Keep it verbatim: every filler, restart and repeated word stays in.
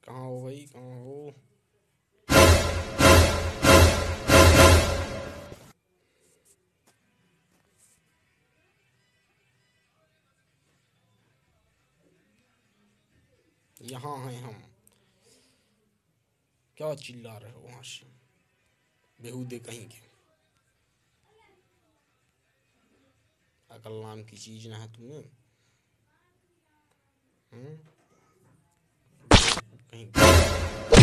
कहाँ हो भाई, कहाँ हो? यहाँ हैं हम। क्या चिल्ला रहे हो वहां से, बेहूदे कहीं के? अकल नाम की चीज ना है तुम्हें। हम्म कहीं